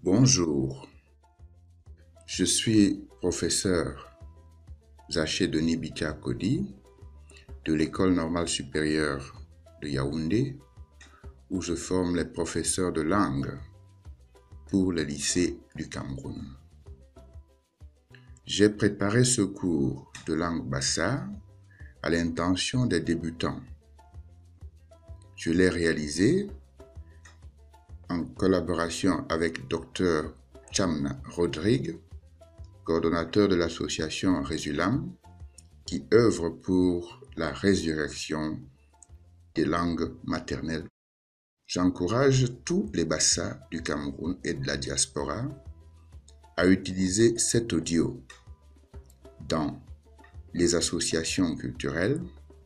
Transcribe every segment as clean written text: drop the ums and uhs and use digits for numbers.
Bonjour, je suis professeur Zaché Denis Bika Kodi de l'École normale supérieure de Yaoundé où je forme les professeurs de langue pour les lycées du Cameroun. J'ai préparé ce cours de langue bassa à l'intention des débutants. Je l'ai réalisé en collaboration avec Dr Chamna Rodrigue, coordonnateur de l'association Résulam, qui œuvre pour la résurrection des langues maternelles. J'encourage tous les Bassa du Cameroun et de la diaspora à utiliser cet audio dans les associations culturelles,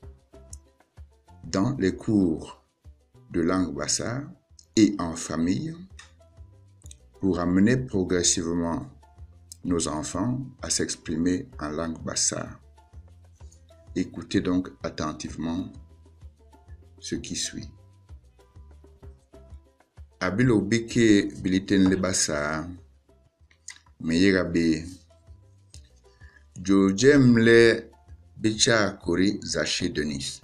dans les cours de langue Bassa et en famille pour amener progressivement nos enfants à s'exprimer en langue Bassa. Écoutez donc attentivement ce qui suit. Abilo beke biliten le Bassa, meyerabe, jojem le bicha kori Zaché Denis.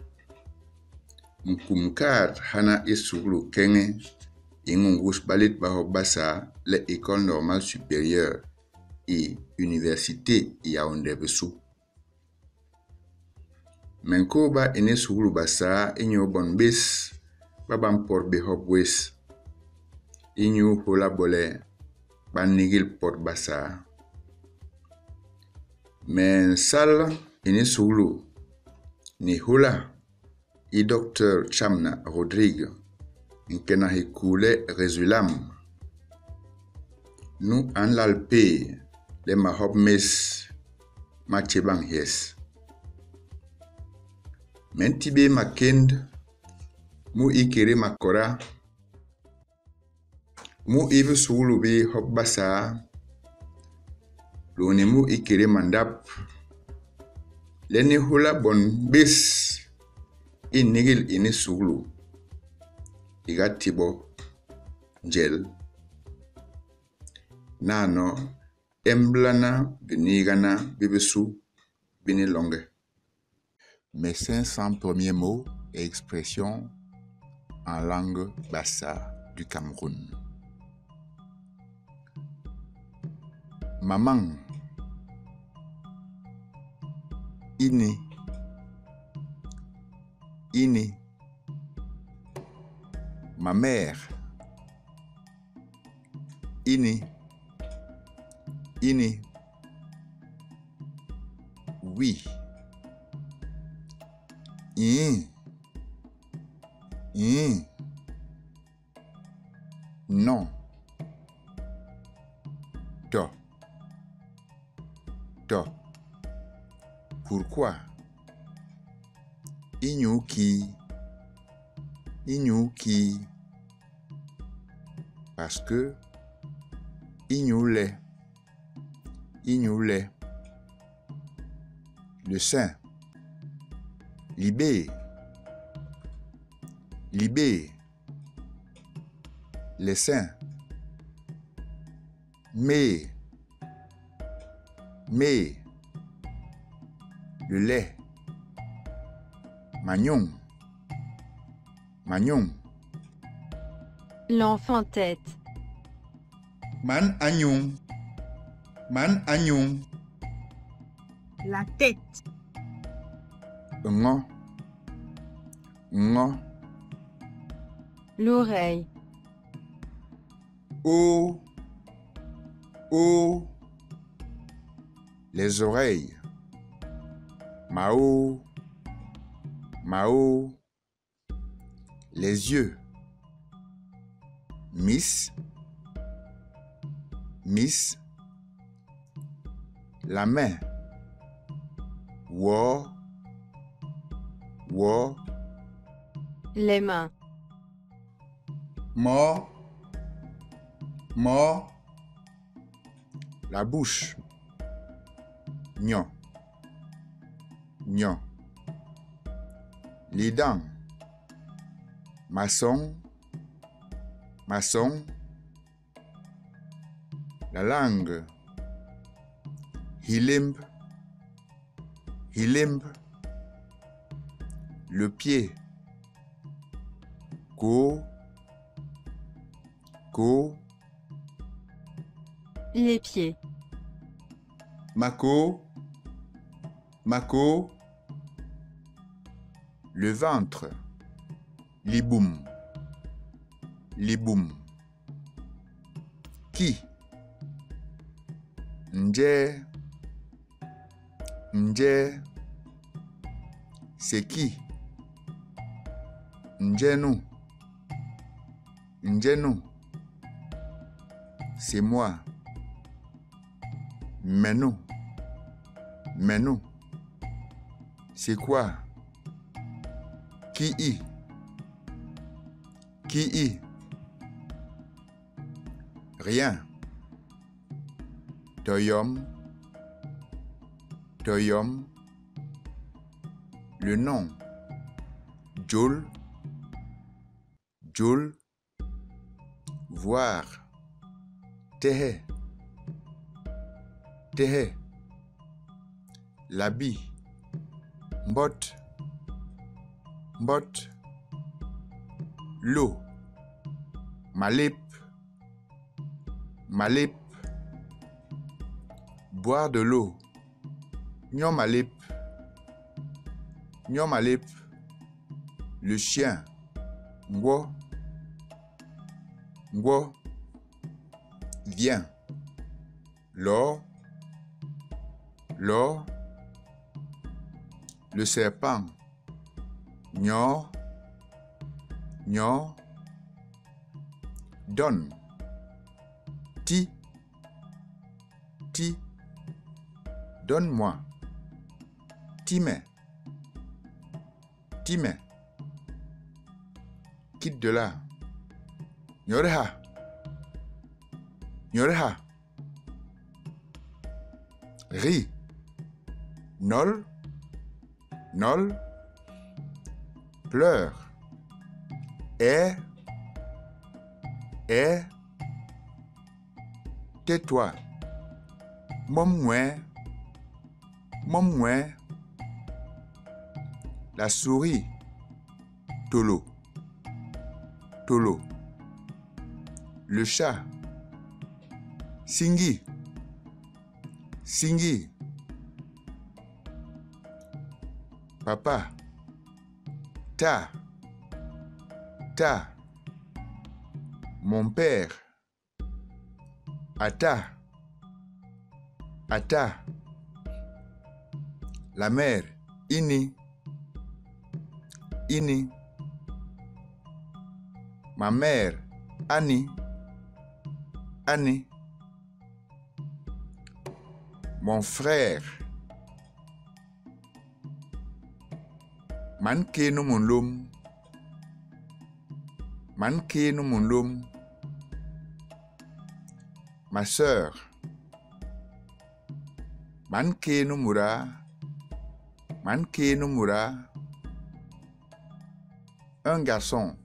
Mkumkar hana esuglu kenge ingungus balit baho Bassa le École normale supérieure et Université Yaoundé Besou. Menkoba ene suglu Bassa inyo bon bis babam por behop wes inyo hola bole banigil port Bassa. Men sal ene suglu ni hola i Dr Chamna Rodrigue nkena hikule Résulam. Nu an lalpe le mahop mes machebang yes. Mentibe makend mu ikere makora mu ibe suglu be hop Bassa loni mu ikere mandap leni hula bon bis inigil ini suglu igatibo gel nano emblana binigana bibesu bini longue. Mes 500 premiers mots et expressions en langue Bassa du Cameroun. Maman, ini, ini. Ma mère, ini, ini. Oui. Non. To. Pourquoi? Inyuki. Parce que ignule. Le sein. Libé. Les seins. Mais. Le lait. Magnon. L'enfant tête. Man agnon. La tête. Ngo. L'oreille. Oh. Les oreilles. Mao. Les yeux. Miss. La main. Wo. Les mains. Mo. La bouche. Nyon. Les dents. Maçon. la langue. Hilimb, hilimb, le pied. Ko, ko, les pieds. Mako, mako, le ventre. Liboum, liboum. Qui? Nje, nje, c'est qui? Njenu, njenu, c'est moi. Menou, menou, c'est quoi? Qui y? Qui y? Rien. Toyom, toyom, le nom. Joul, joul, voir. Tehe, tehe, l'habit. Mbot, mbot, l'eau. Malip, malip, boire de l'eau. Nyomalip, nyomalip, le chien. Ngwo, ngwo, viens. L'or, l'or, le serpent. Nyor, nyor, donne. Ti, ti, donne-moi. Time, time, quitte de là. Nyoreha, nyoreha, ri, nol, nol, pleure, et, tais-toi, momoué, momoué, la souris, tolo, tolo, le chat, singi, singi, papa, ta, mon père, ata, la mère, ini, ini, ma mère, Annie, Annie, mon frère, manke no mon lom, manke no mon lom, ma sœur, manke no mura, manke no mura, un garçon,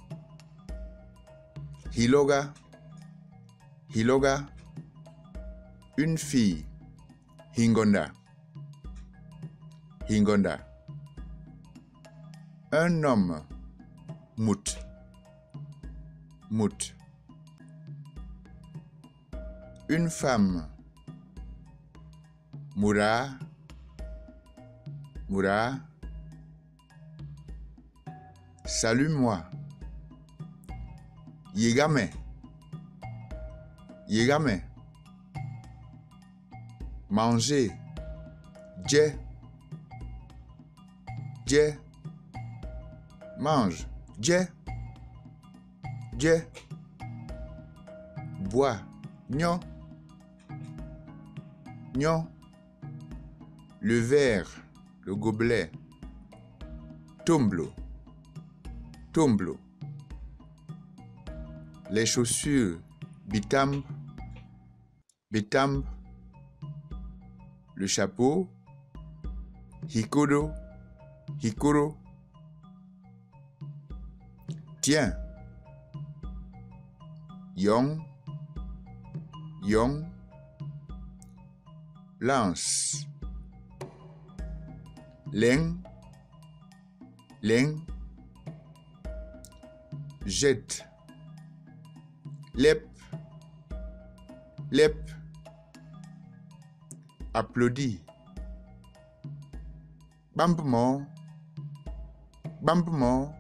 hiloga, hiloga, une fille, hingonda, hingonda, un homme, mout, mout, une femme, mura, mura, salue-moi, yegame, yegame, manger, dje, dje, mange, dje, dje, bois, nyo, nyo, le verre, le gobelet, tomblo, tomblo, les chaussures, bitamb, bitamb, le chapeau, hikodo, hikoro, tiens, yong, yong, lance. Leng, leng, jette. Lep, lep, applaudit. Bampement, bampement,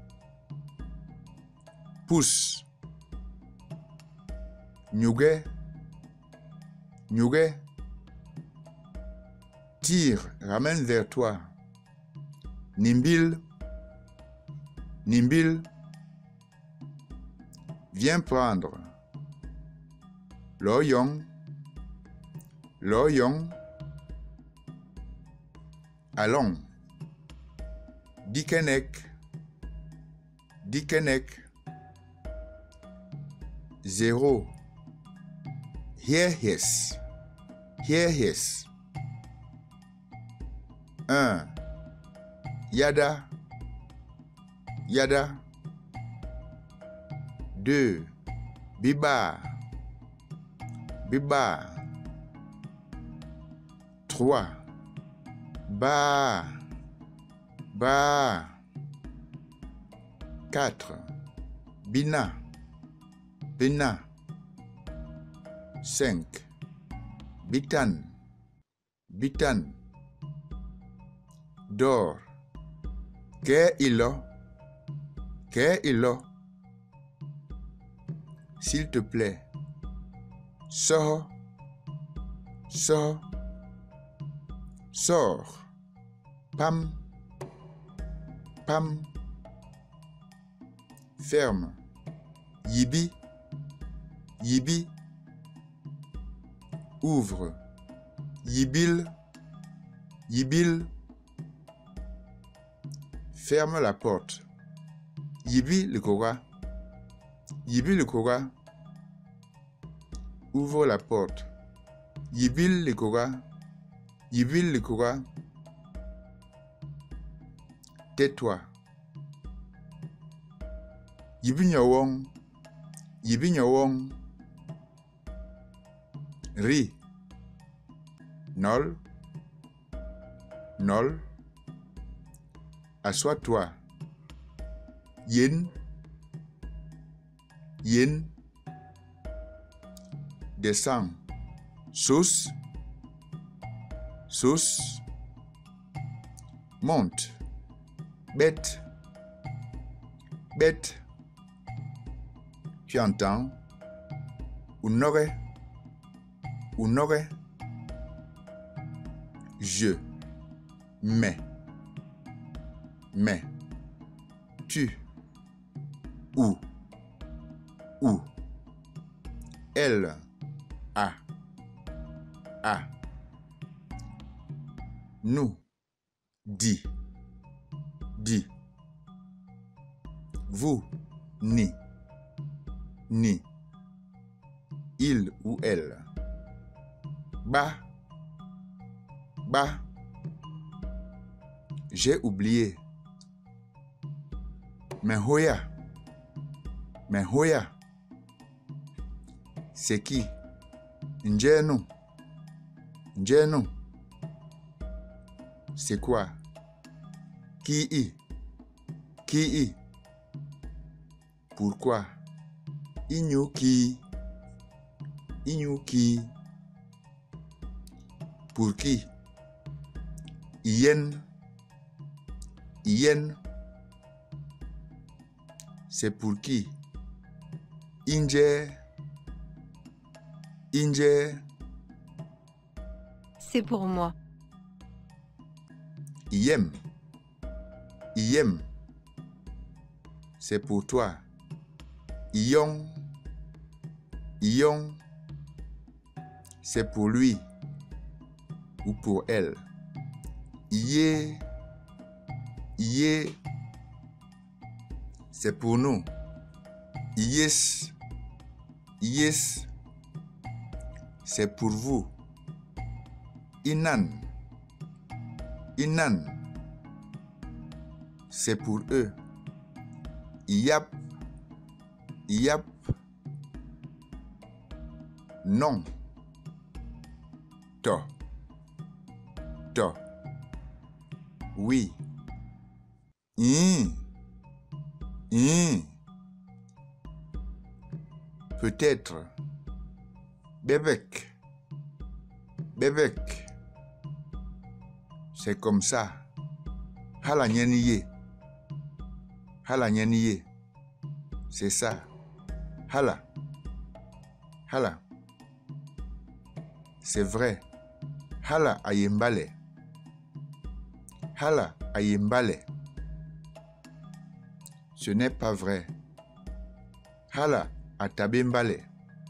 pousse. Nyuge, nyuge, tire, ramène vers toi. Nimbil, nimbil, viens prendre. Loyong, loyong, allons. Dikenek, dikenek, zéro. Here his, here his. Un. Yada, yada. Deux. Biba, biba. Trois. Ba, ba. Quatre. Bina, bina. Cinq. Bitan, bitan. Dor. Que ilo, que ilo. S'il te plaît. Sors, sors, sors. Pam, pam. Ferme. Yibi, yibi. Ouvre. Yibil, yibil. Ferme la porte. Yibi le kora. Yibi le kora. Ouvre la porte. Yibil le kora. Yibil le kora. Tais-toi. Yibi nyawong. Yibi nyawong. Ri. Nol. Nol. Assois-toi. Yin. Yin. Descends. Sauce. Sauce. Monte. Bête. Bête. Tu entends? Unore. Unore. Je. Mais. Mais. Tu. Où. Où. Elle. A. A. Nous. Dis. Dis. Vous. Ni. Ni. Il ou elle. Ba. Ba. J'ai oublié. Mais Hoya. Mais Hoya. C'est qui? Njenu. Njenu. C'est quoi? Qui y? Qui y? Pourquoi? Inyuki. Inyuki. Pour qui? Yen. Yen. C'est pour qui? Inje. Inje. C'est pour moi. Iem. Iem. C'est pour toi. Ion. Ion. C'est pour lui. Ou pour elle. Ié. Ié. C'est pour nous. Yes. Yes. C'est pour vous. Inan. Inan. C'est pour eux. Yap. Yap. Non. To. To. Oui. Peut-être. Bébek. Bébek. C'est comme ça. Hala nyeniye. Hala nyeniye. C'est ça. Hala. Hala. C'est vrai. Hala ayembale. Hala ayembale. Ce n'est pas vrai. Hala atabembale.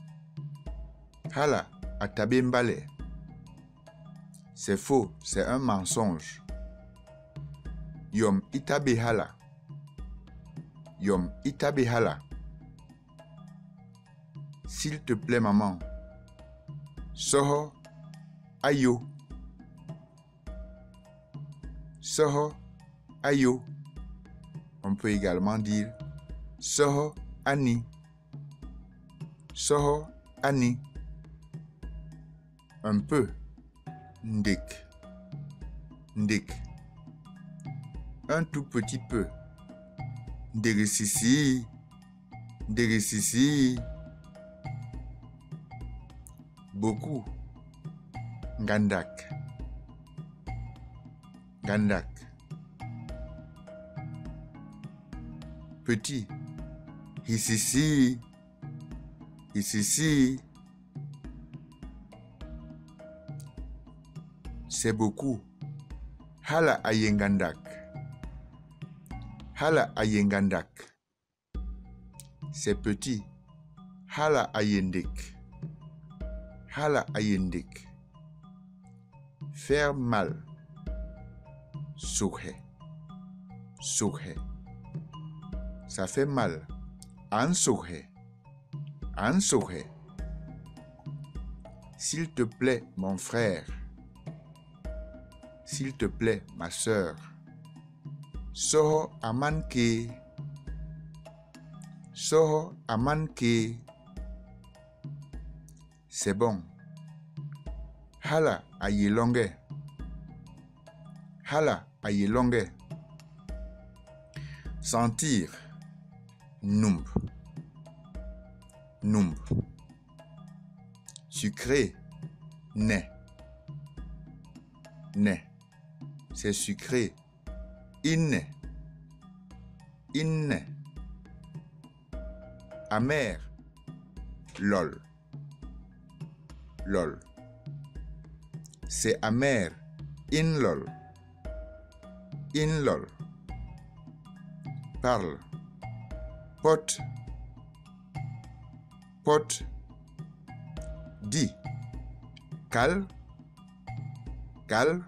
Hala atabembale. C'est faux, c'est un mensonge. Yom itabe hala. Yom itabe hala. S'il te plaît, maman. Soho ayo. Soho ayo. On peut également dire Soho ani. Soho ani. Un peu. Ndik. Ndik. Un tout petit peu. Nderisisi. Nderisisi. Beaucoup. Gandak. Gandak. Petit. Hisisi. Hisisi. C'est beaucoup. Hala ayengandak. Hala ayengandak. C'est petit. Hala ayendik. Hala ayendik. Faire mal. Soukhe. Soukhe. Ça fait mal. An soukhe. An soukhe. S'il te plaît, mon frère. S'il te plaît, ma sœur. Soho amanke. Soho amanke. C'est bon. Hala ayelonge. Hala ayelonge. Sentir. Numb. Numb. Sucré. Ne. Ne. C'est sucré. Inne. Inne. Amer. Lol. Lol. C'est amer. In lol. In lol. Parle. Pot. Pot. Dis. Cal. Cal.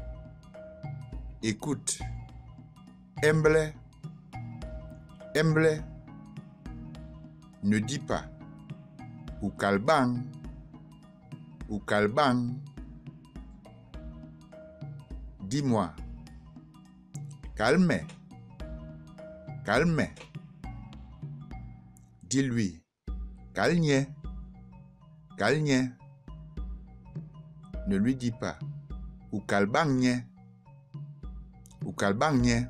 Écoute. Emble. Emble. Ne dis pas. Ou calbang. Ou calbang. Dis-moi. Calme. Calme. Dis-lui. Calgne. Calgne. Ne lui dis pas. Ou calbagne. Ou calbagne.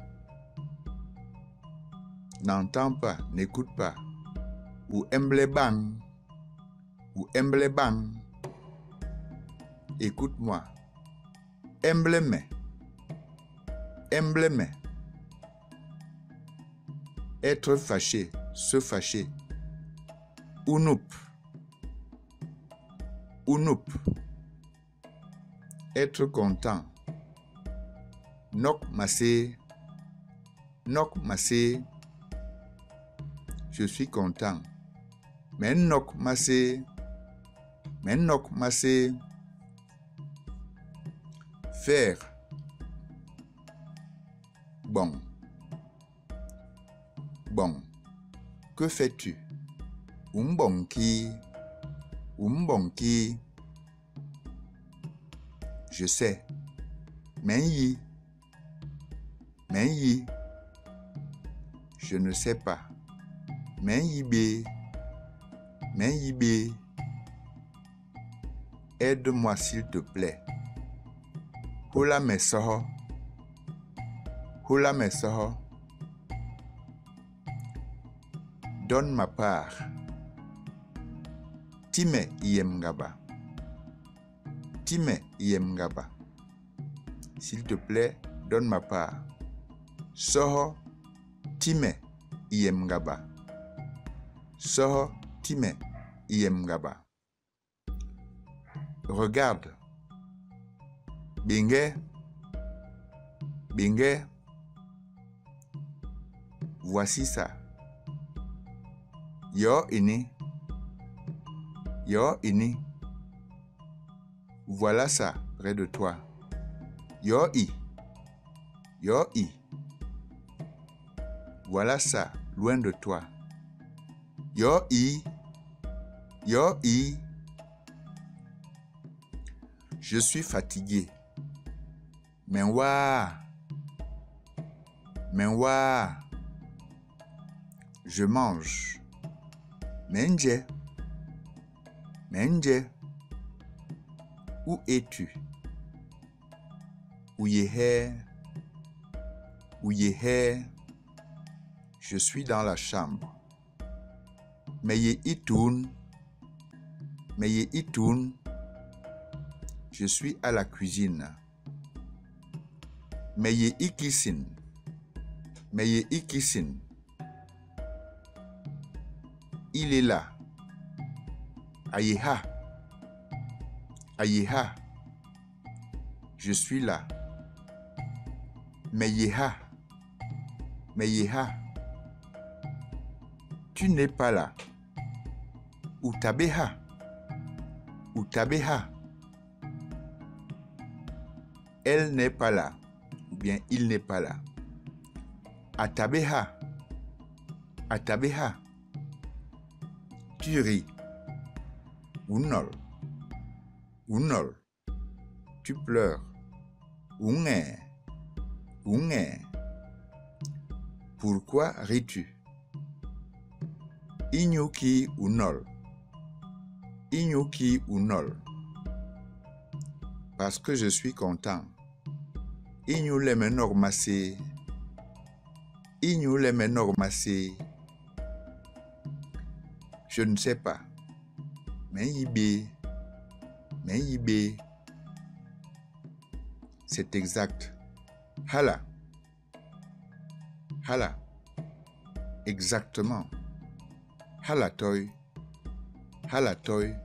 N'entends pas, n'écoute pas. Ou emblebang. Ou emblebang. Écoute-moi. Emblème. Emblème. Être fâché, se fâcher. Unoup. Unoup. Être content. Nok massé. Nok massé. Je suis content. Mais nok massé. Mais nok massé. Faire. Bon. Bon. Que fais-tu? Umbonki. Umbonki. Je sais. Menyi. Menyi. Je ne sais pas. Menyibe. Menyibe. Aide-moi s'il te plaît. Hula me soho. Hula me soho. Donne ma part. Time yemgaba. Time yemgaba. S'il te plaît, donne ma part. Soho time yemgaba. Soho time yemgaba. Regarde. Binge. Binge. Voici ça. Yo ini. Yo ini. Voilà ça près de toi. Yo i. Yo i. Voilà ça loin de toi. Yo i. Yo i. Je suis fatigué. Menwa. Menwa. Je mange. Menje. Menje. Où es-tu? Où yehe? Où yehe? Je suis dans la chambre. Meye itoun. Meye itoun. Je suis à la cuisine. Meye ikisin. Meye ikisin. Il est là. Ayeha. Ayeha. Je suis là. Meyeha. Meyeha. Tu n'es pas là. Utabeha. Utabeha. Elle n'est pas là. Ou bien il n'est pas là. Atabeha. Atabeha. Tu ris. Unol. Unol. Tu pleures. Unge. Unge. Pourquoi ris-tu? Inyuki unol. Inyuki unol. Parce que je suis content. Inyule menormase. Inyule menormase. Je ne sais pas. Menyibe. Menyibe. C'est exact. Hala. Hala. Exactement. Halatoy. Halatoy.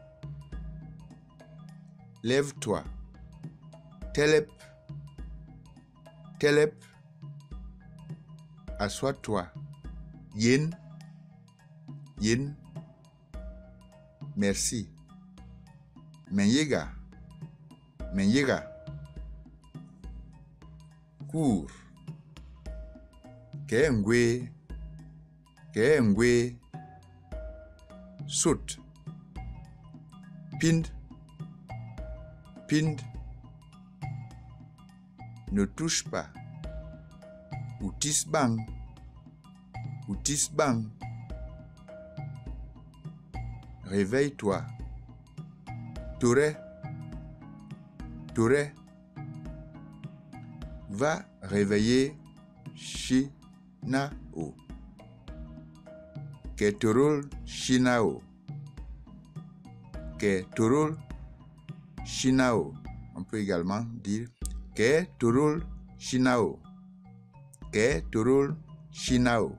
Lève-toi. Telep. Telep. Assois-toi. Yin. Yin. Merci. Menyega. Menyega. Cours. Kengwe. Kengwe. Saute. Pind. Pind. Ne touche pas. Outis bang. Outis bang. Réveille-toi. Touré. Touré. Va réveiller Shinao. Ketorol Shinao. Ketorol Shinao. On peut également dire Ketorol Shinao. Ketorol Shinao.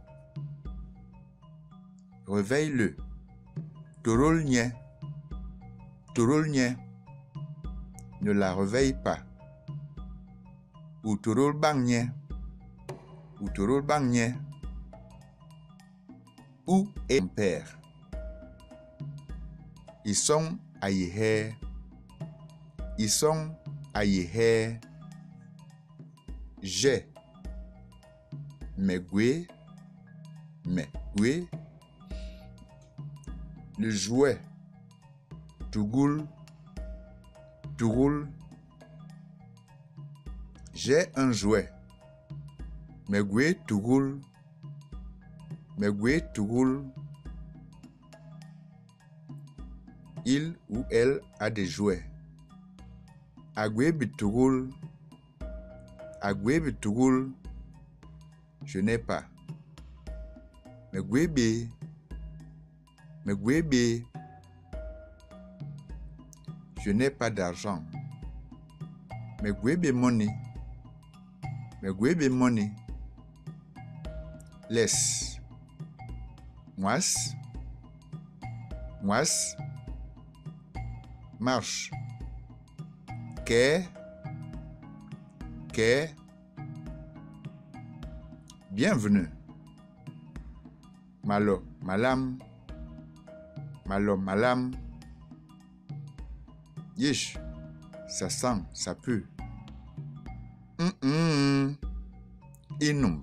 Réveille-le. Torol nye. Torol nye. Ne la réveille pas. Ou torol bang nye. Ou torol bang nye. Où est mon père? Ils sont à Yehe. Ils sont à Yehe. J'ai. Megwe. Megwe. Le jouet. Tougoul. Tougoul. J'ai un jouet. Megwe Tougoul. Megwe Tougoul. Il ou elle a des jouets. Agwebitugul. Agwebitugul. Je n'ai pas. Megwebe. Megwebe. Je n'ai pas d'argent. Megwebe money. Megwebe money. Laisse. Moise. Moise. Marche. Quai. Quai. Bienvenue. Malo, malam. Malo, malam. Yish. Ça sent, ça pue. Inum.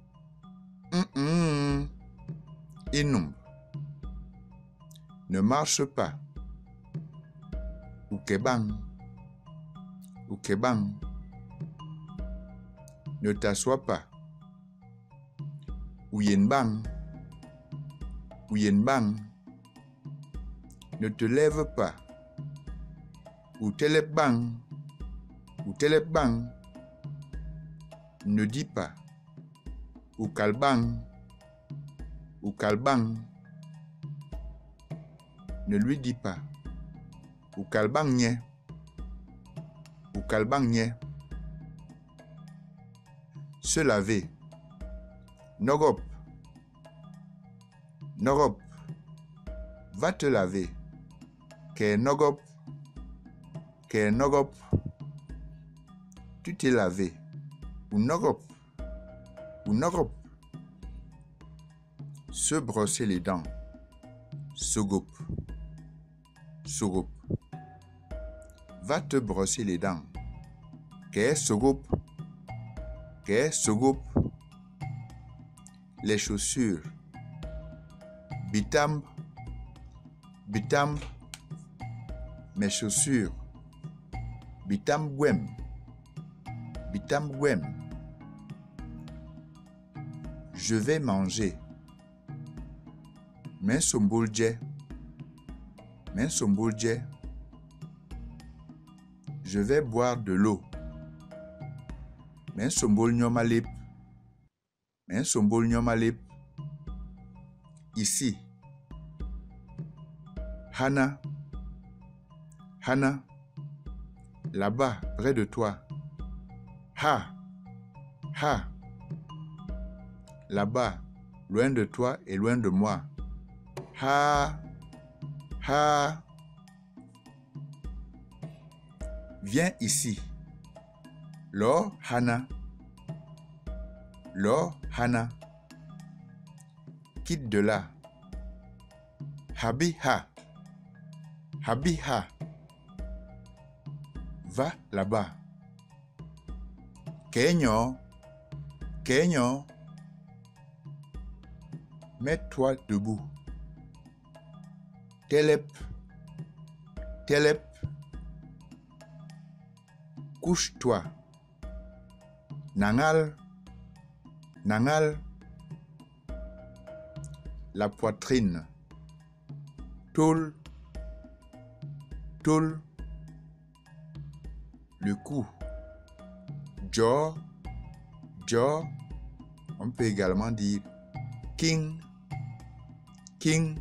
Inum. Ne marche pas. Ukebang. Ukebang. Ne t'assois pas. Ouyenbang. Ouyenbang. Ne te lève pas. Outelebang. Outelebang. Ne dis pas. Oukalbang. Oukalbang. Ne lui dis pas. Oukalbang nye. Oukalbang nye. Se laver. Nogop. Nogop. Va te laver. Ke nogop. Ke nogop. Tu t'es lavé. Ou nogop. Ou nogop. Se brosser les dents. Sogop. Sogop. Va te brosser les dents. Ke sogop. Ke sogop. Les chaussures. Bitamb. Bitamb. Mes chaussures. Bitamb gwem. Bitamb gwem. Je vais manger. Men sombolje. Men sombolje. Je vais boire de l'eau. Men sombol nyomalip. Men sombol nyomalip. Ici. Hana. Hana. Là-bas, près de toi. Ha. Ha. Là-bas, loin de toi et loin de moi. Ha. Ha. Viens ici. Lo Hana. Lo Hana. Quitte de là. Habi ha. Habi ha. Va là-bas. Kenyo. Kenyo. Mets-toi debout. Telep. Telep. Couche-toi. Nangal. Nangal. La poitrine. Tôle. Tôle. Le cou. Jaw. Jaw. On peut également dire king. King.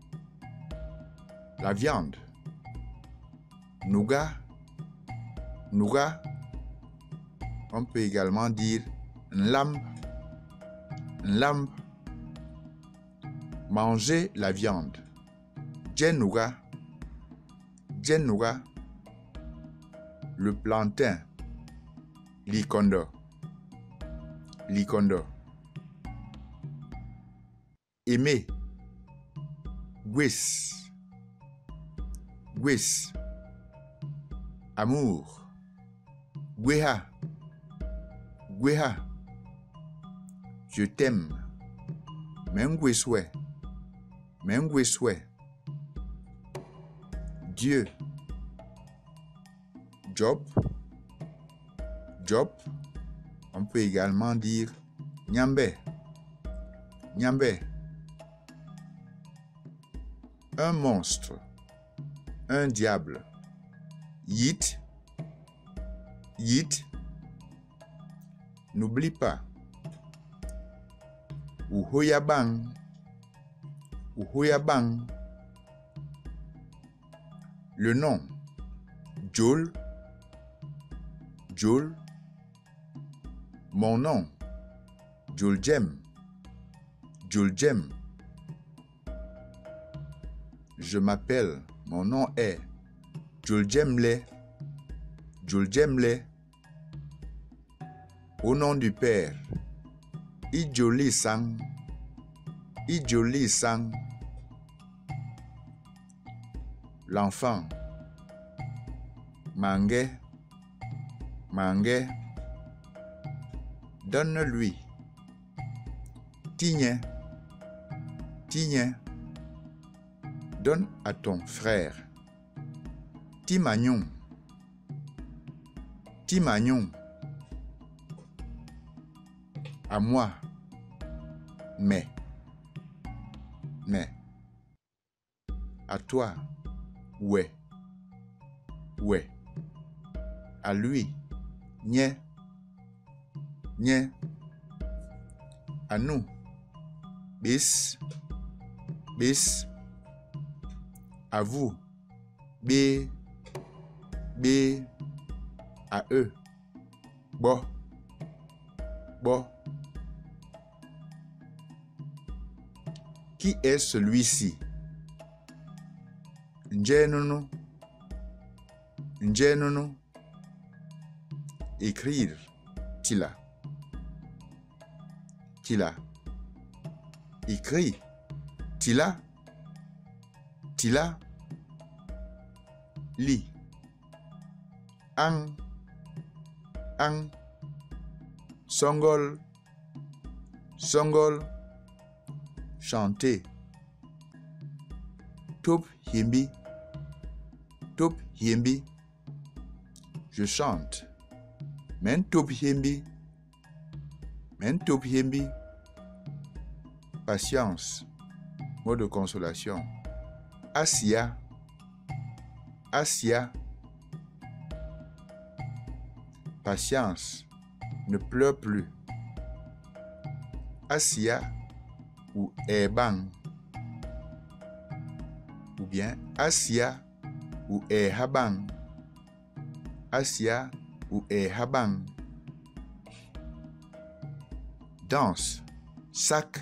La viande. Nougat. Nougat. On peut également dire lambe. Lambe. Manger la viande. Djenouga. Djenouga. Le plantain. Likondo. Likondo. Aimer. Gwis. Gwis. Amour. Gweha. Gweha. Je t'aime. Mengweswe. Mengweswe. Dieu. Job. Job. On peut également dire Nyambe. Nyambe. Un monstre. Un diable. Yit. Yit. N'oublie pas. Uhoyabang. Uhoyabang. Le nom. Joel. Joel. Mon nom. Juljem. Juljem. Je m'appelle. Mon nom est Juljemle. Juljemle. Au nom du Père. Ijoli sang. Ijoli sang. L'enfant. Mange. Mange. Donne-lui. Tigne. Tigne. Donne à ton frère. Timagnon. Timagnon. À moi. Mais. À toi. Ouais. Ouais. À lui. Nye. Nye. À nous. Bis. Bis. À vous. B. B. À eux. Bo. Bo. Qui est celui-ci? Njenono. Njenono. Écrire. Tila. Tila. Écrit. Tila. Tila. Li. Ang. Ang. Songol. Songol. Chanter. Top himbi. Top himbi. Je chante. Men top himbi. Men top himbi. Patience. Mot de consolation. Asia. Asia. Patience. Ne pleure plus. Asia ou Ebang. Ou bien Asia ou Ehabang. Asia ou Ehabang. Danse. Sac.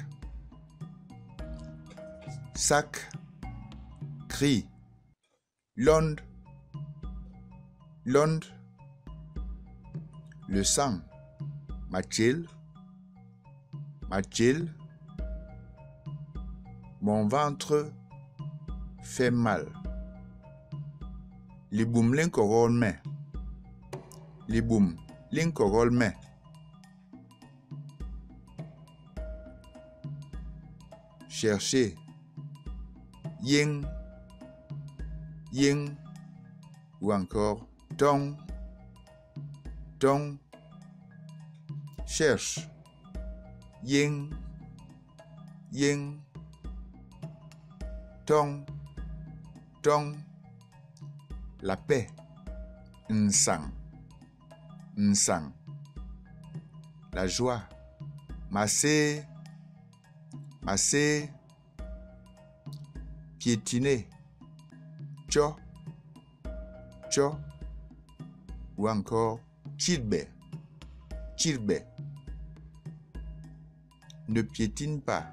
Sac. Cri. L'onde. L'onde. Le sang. Mathilde. Mathilde. Mon ventre fait mal. Les boum l'incorol mais. Les boum l'incorol mais. Chercher. Ying. Ying. Ou encore ton. Ton. Cherche. Ying. Ying. Ton. Ton. La paix. Nsang. Nsang. La joie. Masser. Masser. Piétiner. Cho. Cho. Ou encore chirbe. Chirbe. Ne piétine pas.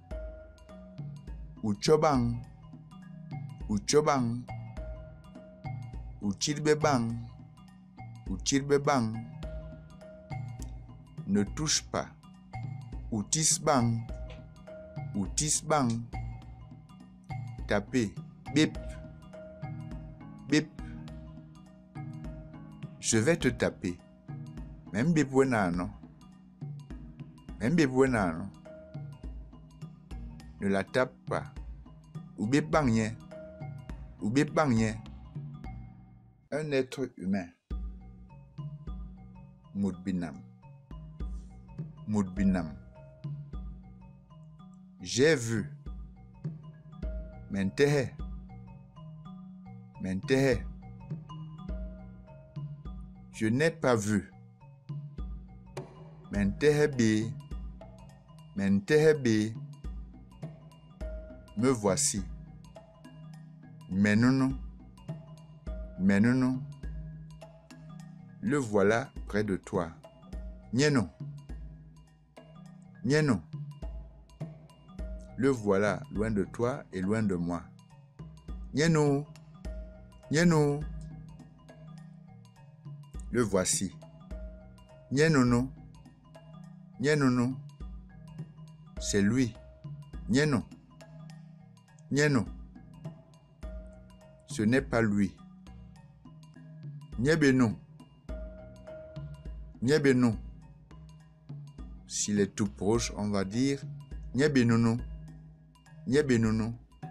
Ou chobang. Ou chobang. Ou chirbe-bang. Ou chirbe-bang. Ne touche pas. Ou tis-bang. Ou tis-bang. Taper. Bip. Bip. Je vais te taper. Même bip non. Même bip non. Ne la tape pas. Ou bip bang yen. Ou bip bang yen. Un être humain. Moudbinam. Moudbinam. J'ai vu. Mentehe. Mentehe. Je n'ai pas vu. Mentehebe. Mentehebe. Me voici. Menunu. Menunu. Le voilà près de toi. Nieno. Nieno. Le voilà loin de toi et loin de moi. Nieno. Nieno. Le voici. Nienono. Nienono. C'est lui. Nieno. Nieno. Ce n'est pas lui. Niebeno. Niebeno. S'il est tout proche, on va dire Niebenono. Niebenono.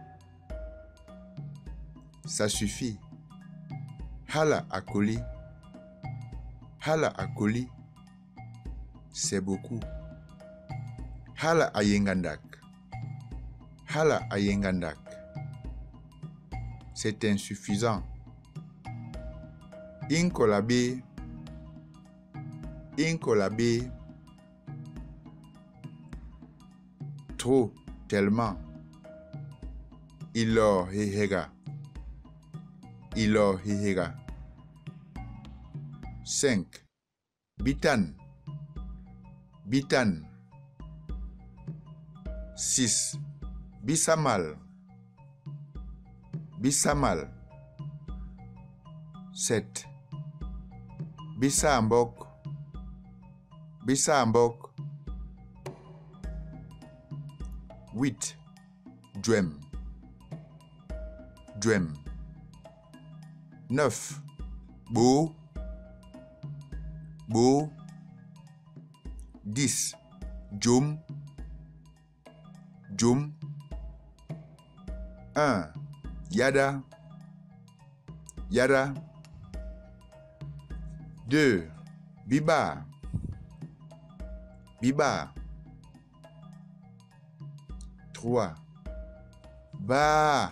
Ça suffit. Hala akoli. Hala akoli. C'est beaucoup. Hala ayengandak. Hala ayengandak. C'est insuffisant. Inkolabe. Inkolabe. Trop, tellement. Ilo hehega. Ilo hehega. 5. Bitan. Bitan. 6. Bisamal. Bisamal. 7. Bisambok. Bisambok. 8. Dwem. Dwem. 9. Bo. Bo. 10. Jum. Jum. 1. Yada. Yada. 2. Biba. Biba. 3. Ba.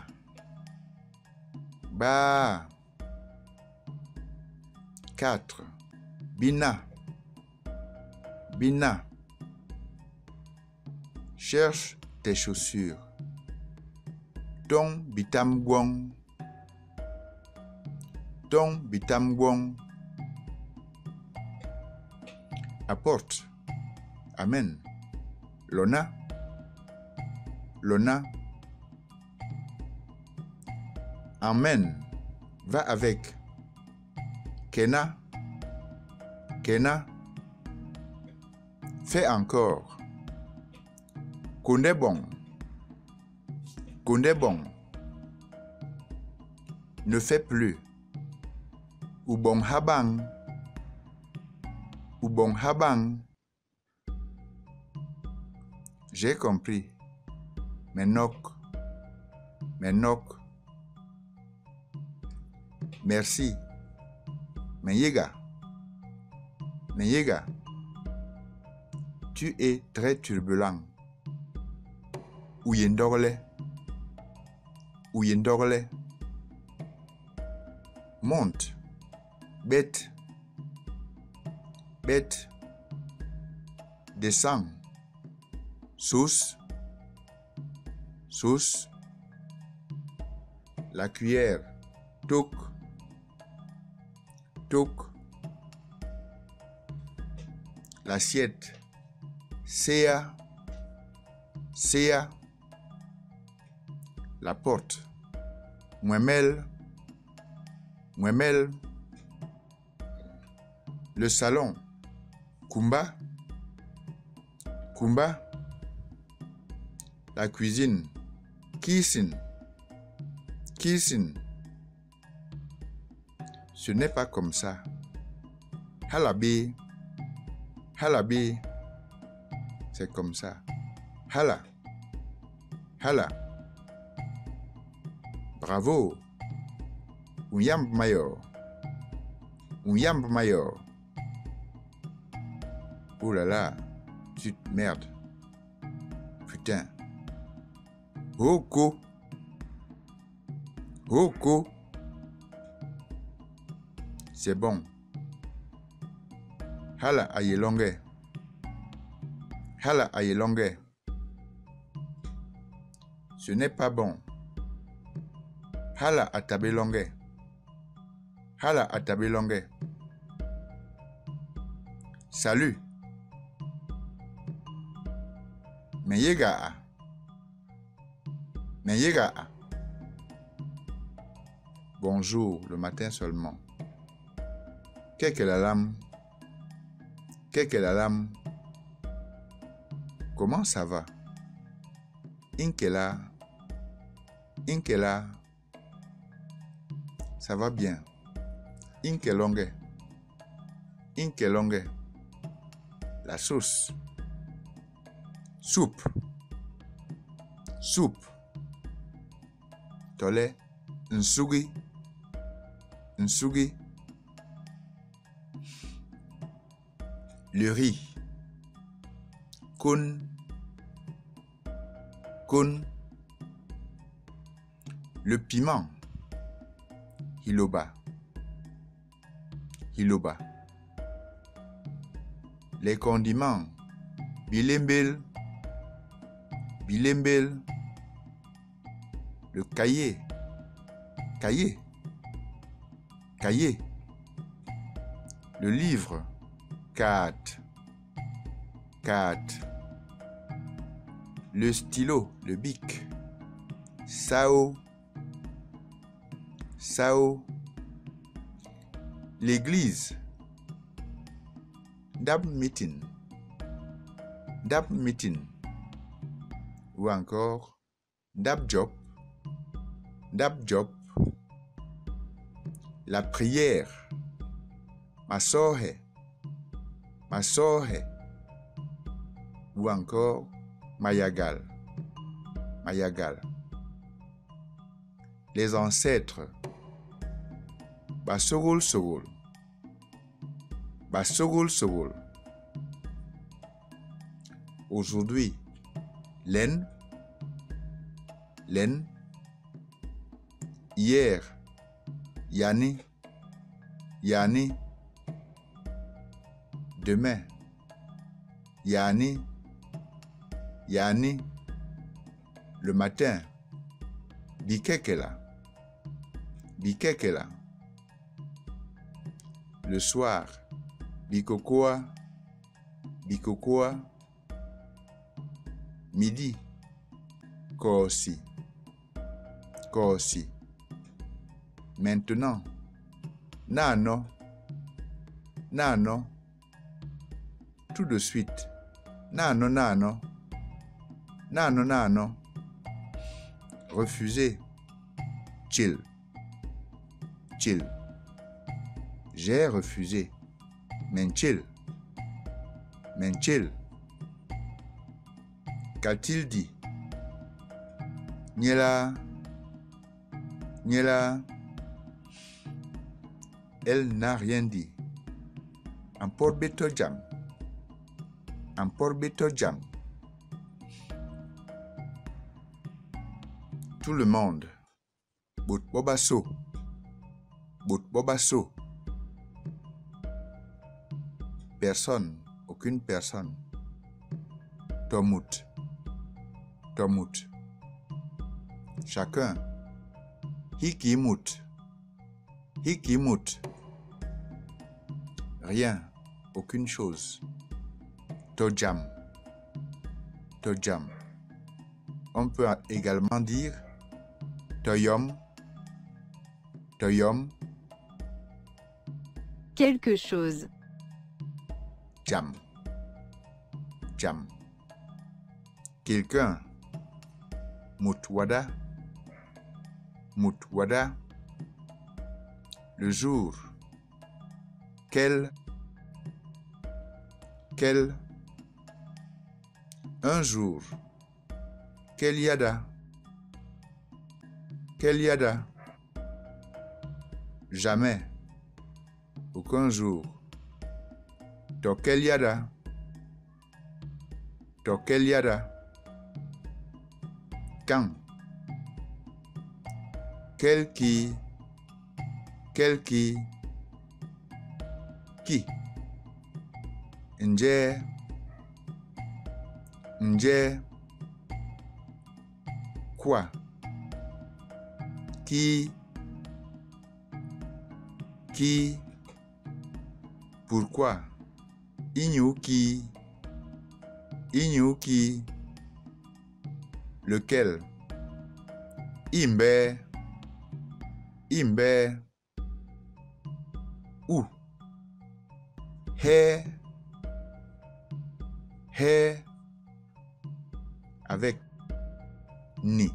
Ba. 4. Bina. Bina. Cherche tes chaussures. Ton bitamgwong. Ton bitamgwong. Apporte. Amen. Lona. Lona. Amen. Va avec. Kena. Kena. Fais encore. Kondebon. Kondebon. Ne fais plus. Ubon habang. Ubon habang. J'ai compris. Menok. Menok. Merci. Menyega. Menyega. Tu es très turbulent. Uyendorle. Uyendorle. Monte. Bête. Bête. Descends. Sauce. Sauce. La cuillère. Toc. Toc. L'assiette. Sea. Sea. La porte. Muemel. Muemel. Le salon. Kumba. Kumba. La cuisine. Kitchen. Kitchen. Ce n'est pas comme ça. Halabé. Halabé. C'est comme ça. Hala. Hala. Bravo. Uyamb mayor. Uyamb mayor. Oh là là. Zut, merde. Putain. Hoko. Hoko. C'est bon. Hala ayelonge. Hala ayelonge. Ce n'est pas bon. Hala atabelonge. Hala atabelonge. Salut. Meyega. Meyega. Bonjour, le matin seulement. Qu'est-ce que la lame? Qu'est-ce que la lame? Comment ça va? Inkela. Inkela. Ça va bien. Inkelonge. Inkelonge. La sauce. Soupe. Soupe. Tole. Nsugi. Nsugi. Le riz. Kun. Kun. Le piment. Hiloba. Hiloba. Les condiments. Bilembel. Bilembel. Le cahier. Cahier. Cahier. Le livre. 4. 4. Le stylo, le bic. Sao. Sao. L'église. Dab meeting. Dab meeting. Ou encore Dab job. Dab job. La prière. Masohe. Masohe. Ou encore Mayagal. Mayagal. Les ancêtres. Basogol Sogol. Basogol Sogol. Aujourd'hui, Len. Len. Hier, Yani. Yani. Demain, Yani. Yani. Le matin, Bikekela. Bikekela. Le soir, Bikokoa. Bikokoa. Midi, Kosi. Kosi. Maintenant, Nano. Nano. Tout de suite, Nano, Nano. Nano, Nano. Refuser, Chill. Chill. J'ai refusé. Menchill. Menchill. Qu'a-t-il dit? Niela. Niela. Elle n'a rien dit. Un porbeto jam. Un porbeto jam. Tout le monde. Bout bobasso. Bout bobasso. Personne. Aucune personne. Tomut. Tomut. Chacun. Hikimut. Hikimut. Rien. Aucune chose. Tojam. Tojam. On peut également dire Toyom. Toyom. Quelque chose. Jam. Jam. Quelqu'un. Mutwada. Mutwada. Le jour. Quel. Quel. Un jour. Quel yada. Quel yada. Jamais. Aucun jour. Tokel yada. Tokel yada. Quand. Quel qui. Quel qui. Qui. nje, nje, quoi, qui, pourquoi, inyuki, lequel, imbe, où, he, avec, ni,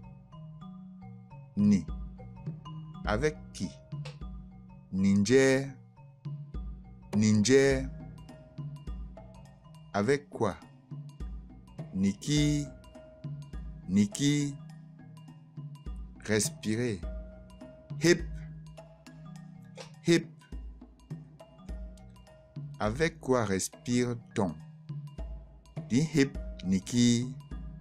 avec qui, ninje, avec quoi, niki, respirer, hip, avec quoi respire-t-on? Din hip niki,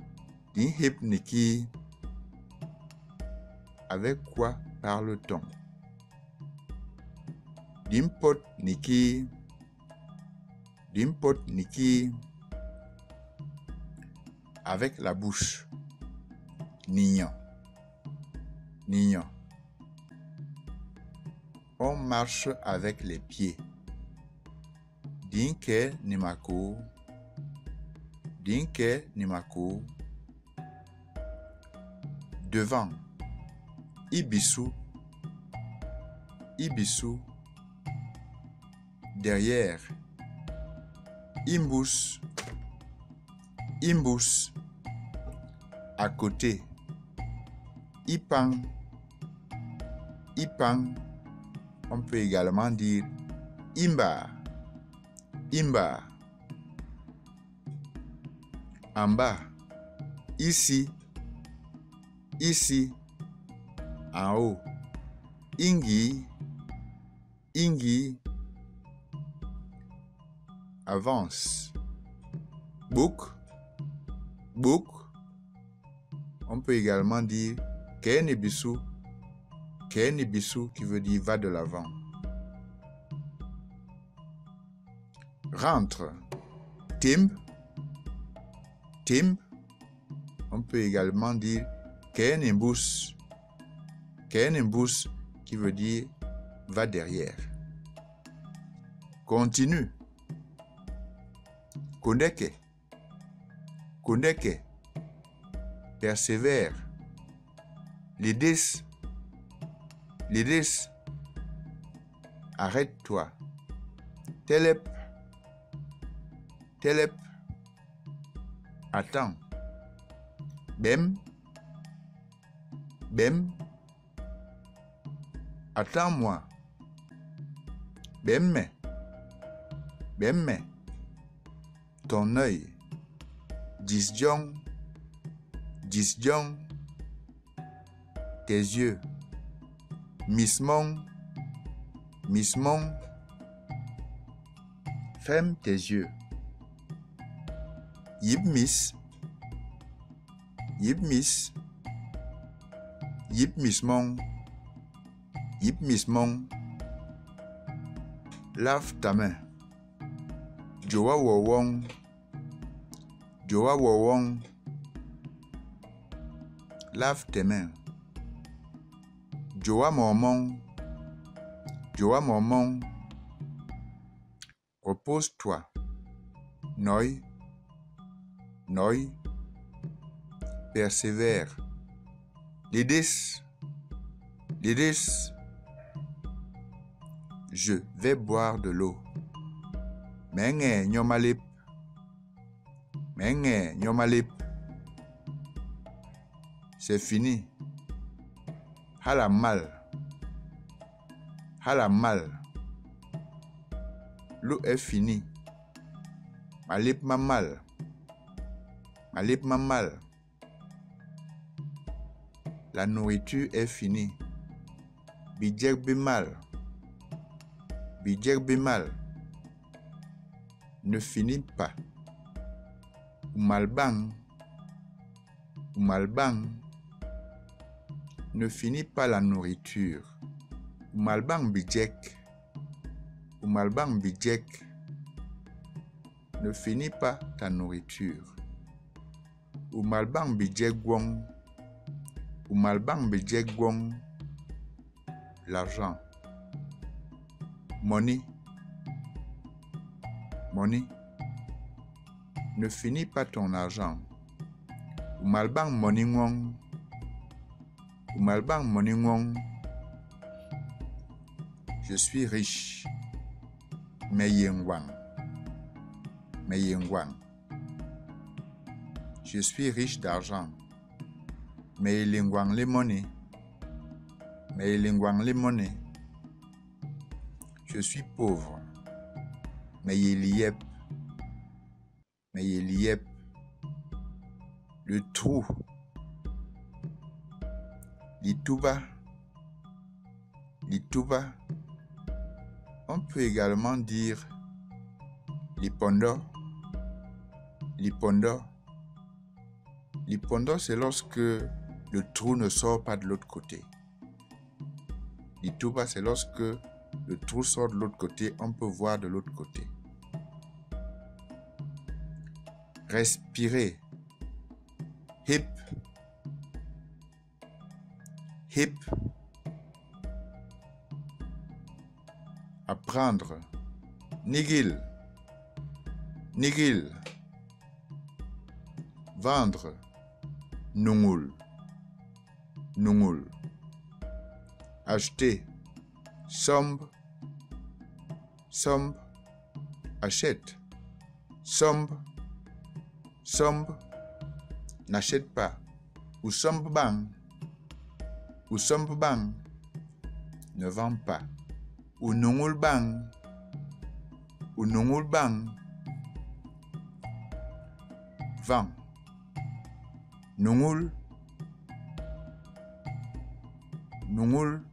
avec quoi parle-t-on? Din pot niki, avec la bouche, nignon. On marche avec les pieds. Dinke nimako. Devant. Ibisu. Derrière. Imbus. À côté. Ipang. On peut également dire imba. En bas. Ici. En haut. Ingi. Avance. Book. On peut également dire Kenibisu qui veut dire va de l'avant. Rentre. Timb. On peut également dire Kenimbus qui veut dire va derrière. Continue. Kondeke. Persévère. Lidis. Arrête-toi. Telep. Attends. Bem. Attends-moi. Bemme. Ton œil. Disjong. Tes yeux. Mismong. Ferme tes yeux. Yipmis. Yipmismong. Lave ta main. Joa wowong. Lave tes mains. Joa mormong. Repose-toi. Noi. Persévère. Lidis. Je vais boire de l'eau. Menge nyomalip. C'est fini. Halamal. L'eau est finie. Malip mamal. La nourriture est finie. Bijek bimal. Ne finit pas. Umalbang. Ne finit pas la nourriture. Umalbang bijek. Ne finis pas ta nourriture. Umalbang bijegwong. Umalbang bijegwong. L'argent. Money. Money. Ne finis pas ton argent. Umalbang moningwong. Umalbang moningwong. Je suis riche. Meyengwang. Meyengwang. Je suis riche d'argent. Meylingwang les monnaies. Meylingwang les monnaies. Je suis pauvre. Meyeliep. Meyeliep. Le trou. Lituba. Lituba. On peut également dire lipondo. Lipondo. Lipondo, c'est lorsque le trou ne sort pas de l'autre côté. Lituba, c'est lorsque le trou sort de l'autre côté, on peut voir de l'autre côté. Respirer. Hip. Hip. Apprendre. Nigil. Nigil. Vendre. Nungul. Nungul. Acheter. Sombre. Sombre. Achète. Sombre. Sombre. N'achète pas. Ou sombre bang. Ou sombre bang. Ne vend pas. Ou nungul bang. Ou nungul bang. Vend. Nungul. Nungul.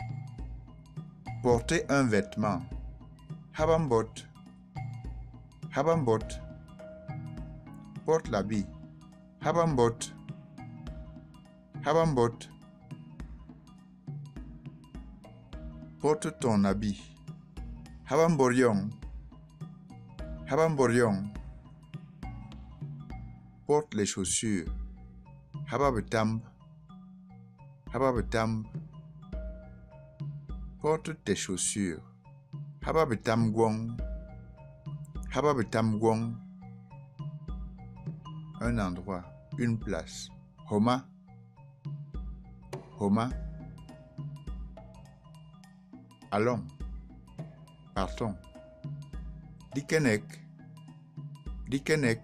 Porter un vêtement. Habambot. Habambot. Porte l'habit. Habambot. Habambot. Porte ton habit. Habamboryong. Habamboryong. Porte les chaussures. Hababetamb. Hababetamb. Porte tes chaussures. Hababetamgwong. Hababetamgwong. Un endroit, une place. Homa. Homa. Allons. Partons. Dikenek. Dikenek.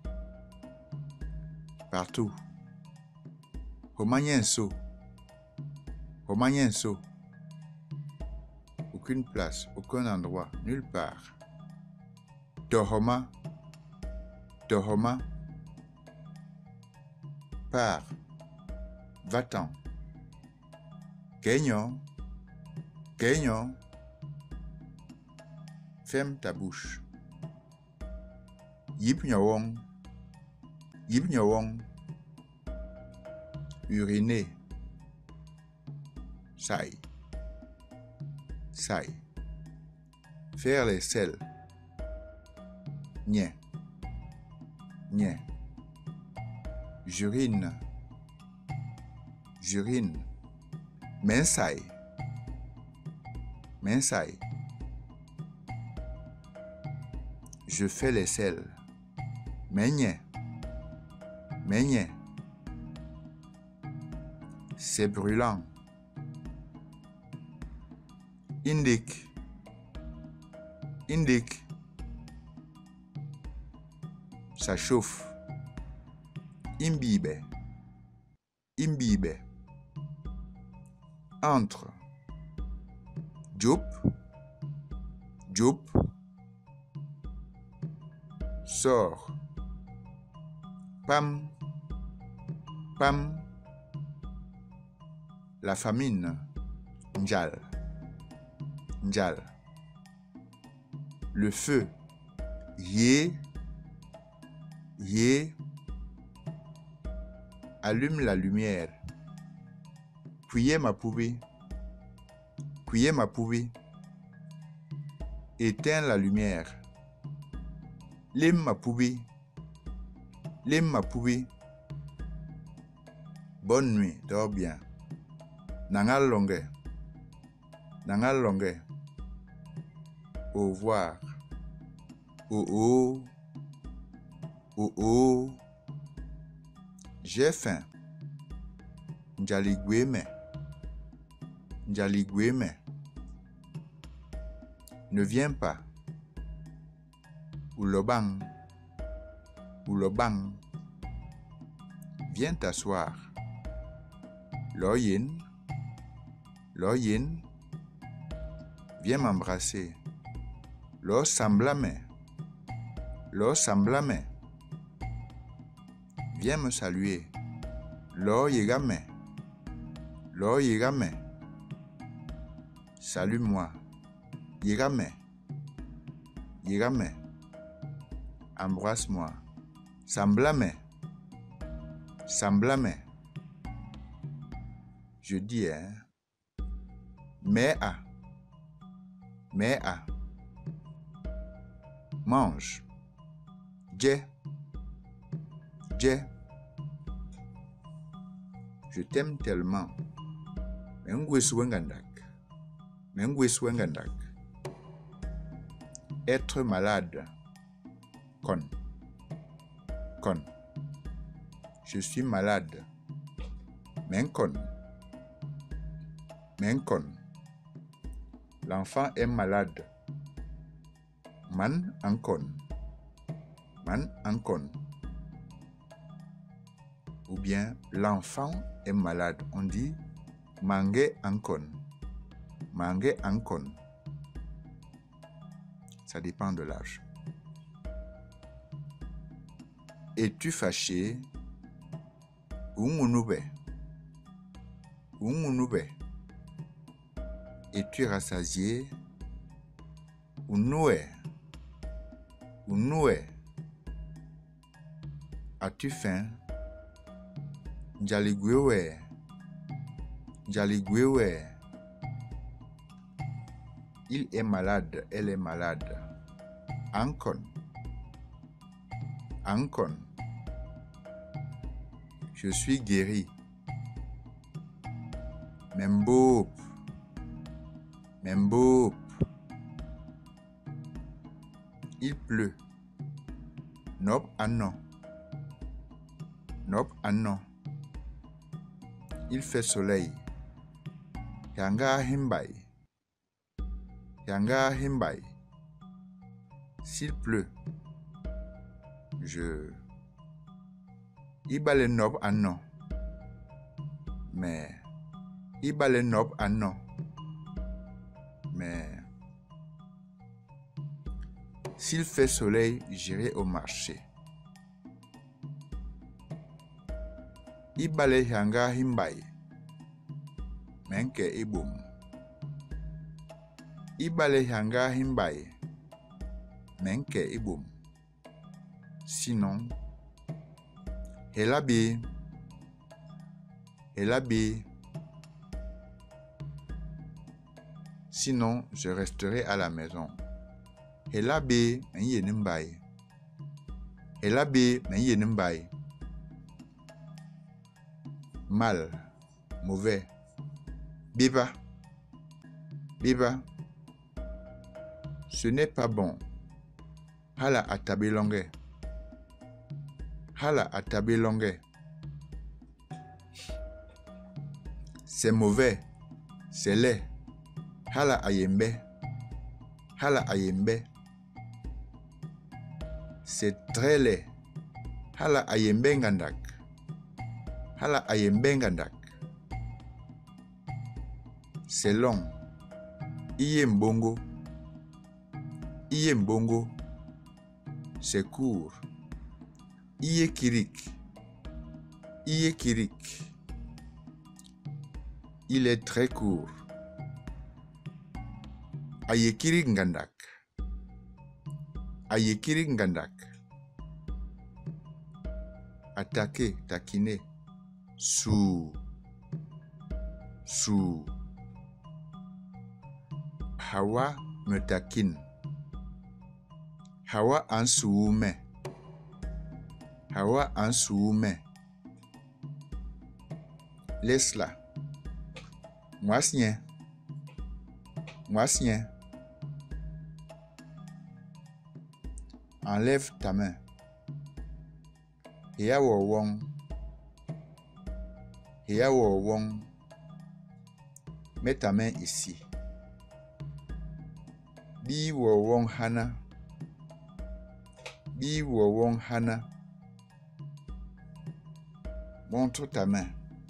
Partout. Homanyenso. Homanyenso. Aucune place, aucun endroit, nulle part. Tohoma. Tohoma. Pars. Va-t'en. Kenyo. Kenyo. Ferme ta bouche. Yip nyawong. Yip nyawong. Uriner. Sai. Sai. Faire les selles. Nye. Nye. J'urine. J'urine. Mensai. Mensai. Je fais les selles. Menye. Menye. C'est brûlant. Indique. Indique. Ça chauffe. Imbibe. Imbibe. Entre. Jup. Jup. Sors. Pam. Pam. La famine. Njal. Njal. Le feu. Yé. Yé. Allume la lumière. Cuillez ma poubée. Cuillez ma poubée. Éteins la lumière. Lemma poubi. Lemma poubi. Bonne nuit, dors bien. Nangal longue. Nangal longue. Au revoir. Oh oh. Oh oh. J'ai faim. Njaligueme. Njaligueme. Ne viens pas. Oulobang. Oulobang. Viens t'asseoir. Loyin. Loyin. Viens m'embrasser. Lo semblame. Lo semblame. Viens me saluer. Lo yegame. Lo yegame. Salue-moi. Yegame. Yegame. Embrasse-moi. Semblame. Semblame. Je dis, hein. Mais à. Mais à. Mange. Je. Je. Je t'aime tellement. Être malade. Con. Con. Je suis malade. Menkon. Menkon. L'enfant est malade. Man ankon. Man ankon. Ou bien l'enfant est malade. On dit mange ankon. Mange ankon. Ça dépend de l'âge. Es-tu fâché? Ungunube. Ungunube. Es-tu rassasié? Unue. Unue. As-tu faim? Njaliguewe. Njaliguewe. Il est malade, elle est malade. Ankon. Ankon. Je suis guéri. Memboop. Memboop. Il pleut. Nop anno. Nop anno. Il fait soleil. Yanga himbai. Yanga himbai. S'il pleut, je... Ibale nob anno. Mais... Ibale nob anno. Mais... S'il fait soleil, j'irai au marché. Ibale yanga himbai. Menke ibum. Ibale yanga himbai. Menke ibum. Sinon, Helabi. Helabi. Sinon, je resterai à la maison. Helabi, menye nimbai. Helabi, menye nimbai. Mal, mauvais. Biba. Biba. Ce n'est pas bon. Hala atabilonge. Hala atabilonge. C'est mauvais. C'est laid. Hala ayembe. Hala ayembe. C'est très laid. Hala ayembe ngandak. Hala ayembe ngandak. C'est long. Iye mbongo. Iye mbongo. C'est court. Iye kirik. Iye kirik. Il est très court. Aye kirik ngandak. Aye kirik ngandak. Attaquer, taquiner. Sous. Sous. Hawa me taquine. Hawa ansuume. Hawa ansuume. Laisse-la. Moisien. Moisien. Enlève ta main. Hea wo wong. Hea wo wong. Mets ta main ici. Bi wo wong hana. Bi wo wong hana. Montre ta main.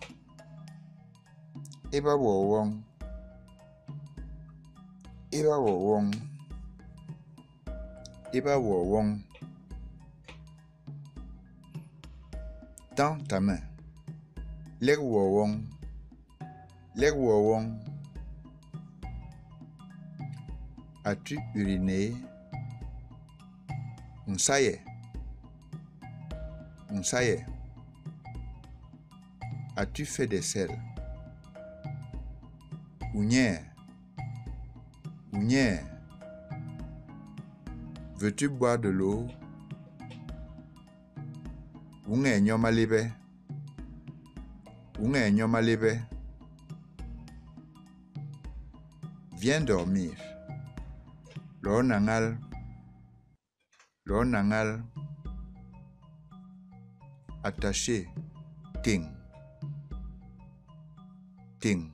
Eba wo wong. Eba wo wong. Eba wo wong. Tends ta main. Leg wo wong. Leg wo wong. As-tu uriné? Ça y est. Ça y est. As-tu fait des selles? Ounière. Ounière. Veux-tu boire de l'eau? Unge nyomalibe. Unge nyomalibe. Viens dormir. Lo nangal. Lo nangal. Attaché. Ting. Ting.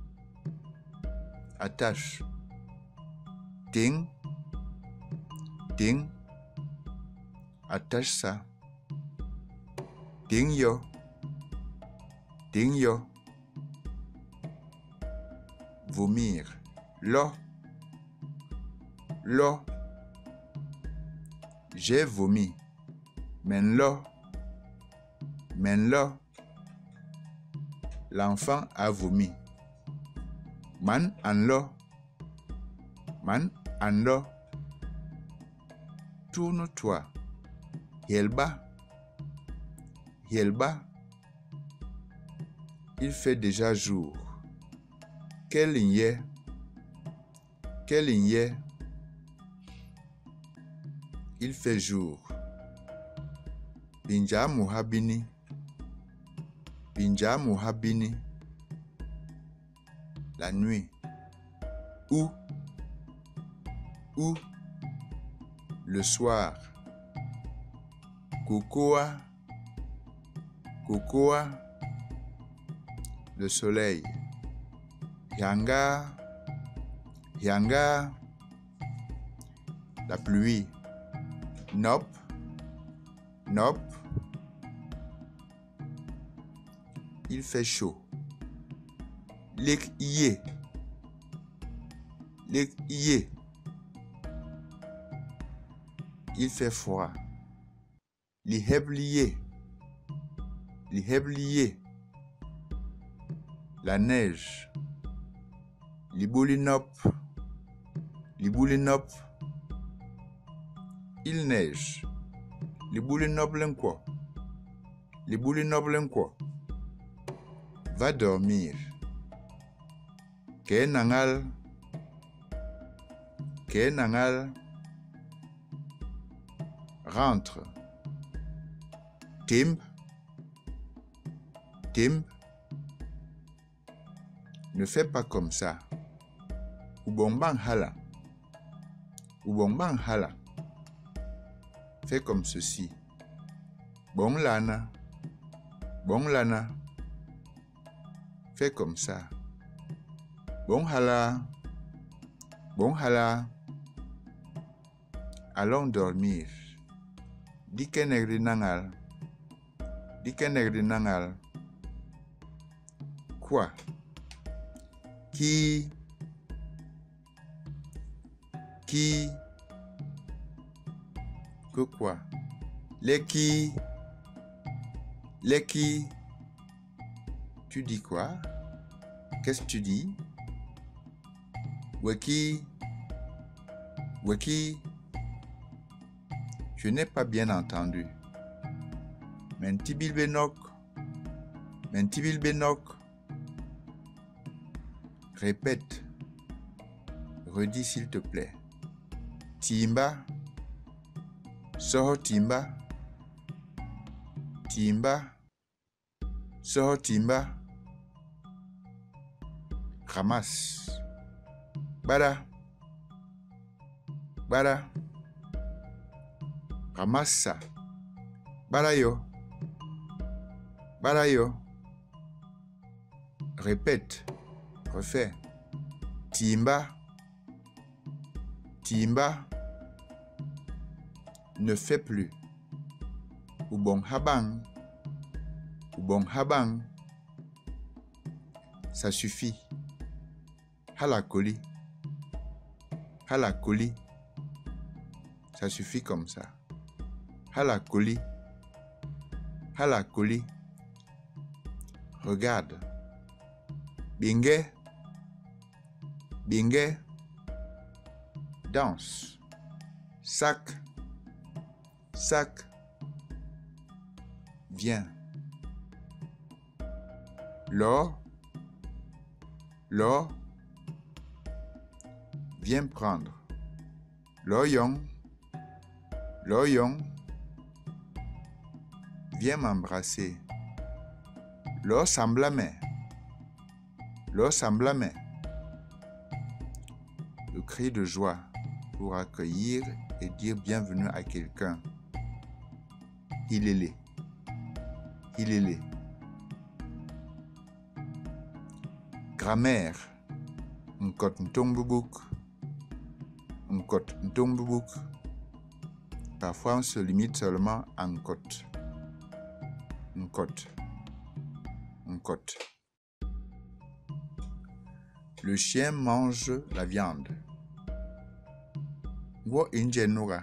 Attache. Ting. Ting. Attache ça. Ting yo. Ting yo. Vomir. Lo. Lo. J'ai vomi. Men lo. Men lo. L'enfant a vomi. Man an lo. Man an lo. Tourne-toi. Yelba. Yelba. Il fait déjà jour. Quelle ligne est? Quelle ligne est? Il fait jour. Binja muhabini. Binja muhabini. La nuit. Où? Où? Le soir. Cocoa. Cocoa. Le soleil. Yanga. Yanga. La pluie. Nop. Nop. Il fait chaud. Lek iye. Lek iye. Il fait froid. Lihebliye. Lihebliye. La neige. Liboulinop. Liboulinop. Il neige. Liboulinop l'enquo. Liboulinop l'enquo. Va dormir. Ke nangal. Ke nangal. Rentre. Tim. Tim. Ne fais pas comme ça. Ubongbang hala. Ubongbang hala. Fais comme ceci. Bon lana. Bon lana. Fais comme ça. Bon hala. Bon hala. Allons dormir. Dikenegri nangal. Dikenegri nangal. Quoi? Qui? Qui? Que quoi? Les qui? Les qui? Tu dis quoi? Qu'est-ce que tu dis? Weki? Weki? Je n'ai pas bien entendu. Mentibil benok. Mentibil benok. Répète. Redis s'il te plaît. Timba. Soho timba. Timba. Soho timba. Ramasse. Bada. Bada. Ramasse ça. Balayo. Balayo. Répète. Refais. Timba. Timba. Ne fais plus. Ubong habang. Ubong habang. Ça suffit. Halakoli. Halakoli. Ça suffit comme ça. Halakoli. Halakoli. Regarde. Bingue. Bingue. Danse. Sac. Sac. Viens. L'or. L'or. Viens prendre. L'oyong. L'oyong. Viens m'embrasser. L'or semblame. L'or semblame. Le cri de joie pour accueillir et dire bienvenue à quelqu'un. Hilele. Hilele. Grammaire. Nkot ntombubuk. Nkot ntombubuk. Parfois, on se limite seulement à nkot. Nkot. Nkot. Le chien mange la viande. Wo injenura.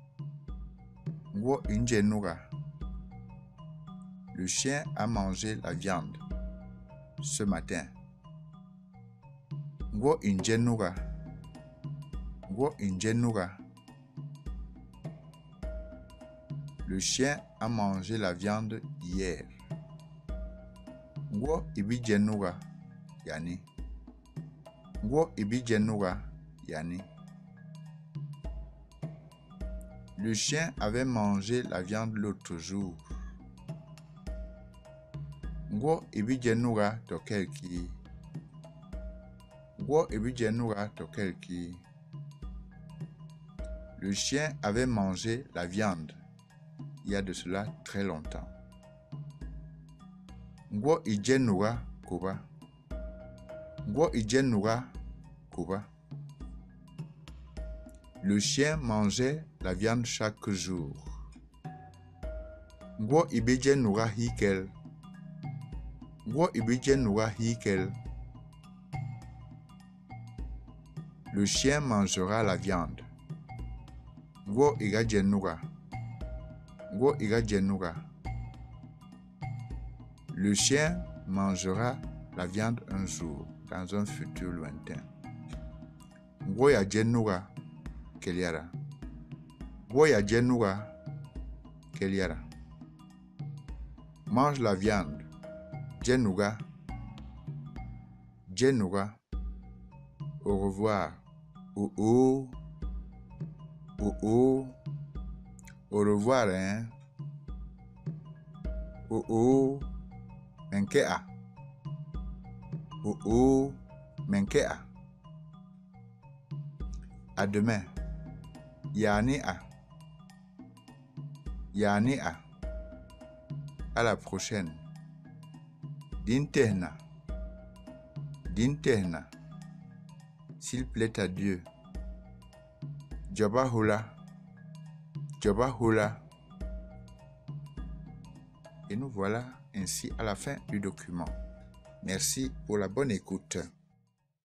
Wo injenura. Le chien a mangé la viande ce matin. Wo injenura. Wo injenura. Le chien a mangé la viande hier. Wo ibijenura. Yani. Wo ibijenura. Yani. Le chien avait mangé la viande l'autre jour. Wo ibijenura tokelki. Wo ibijenura tokelki. Le chien avait mangé la viande il y a de cela très longtemps. Wo ijenura kuba. Wo ijenura kuba. Le chien mangeait la viande chaque jour. Wo ibijenura hikel. Wo ibijenura hikel. Le chien mangera la viande. Wo igajenura. Wo igajenura. Le chien mangera la viande un jour, dans un futur lointain. Wo yajenura keliara. Wo yajenura keliara. Mange la viande. Jenuga. Jenuga. Au revoir. Oh oh. Oh oh. Au revoir, hein. Oh oh. Menkea. Oh oh. Menkea. À demain. Yani a. Yani a. À la prochaine. Dintehna. Dintehna. S'il plaît à Dieu. Jabahula. Jabahula. Et nous voilà ainsi à la fin du document. Merci pour la bonne écoute.